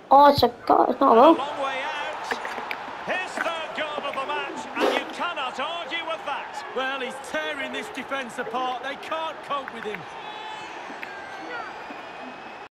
Oh, it's a goal. It's not a And a goal. long way out. His third goal of the match, and you cannot argue with that. Well, he's tearing this defence apart. They can't cope with him.